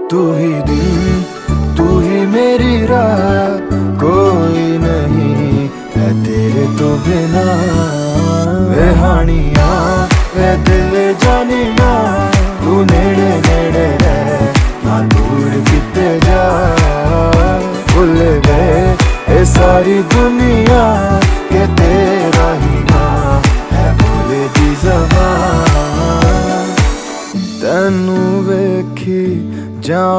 तू ही दिन, तू ही मेरी रात, कोई नहीं है तेरे तो बिना। वे हानिया वे दिल जानिया, तू नेड़े नेड़े रह ना दूर किते जा। भूल गए ये सारी दुनिया के तेरा ही ना है भूले दी ज़बान। तैनू वेखी जा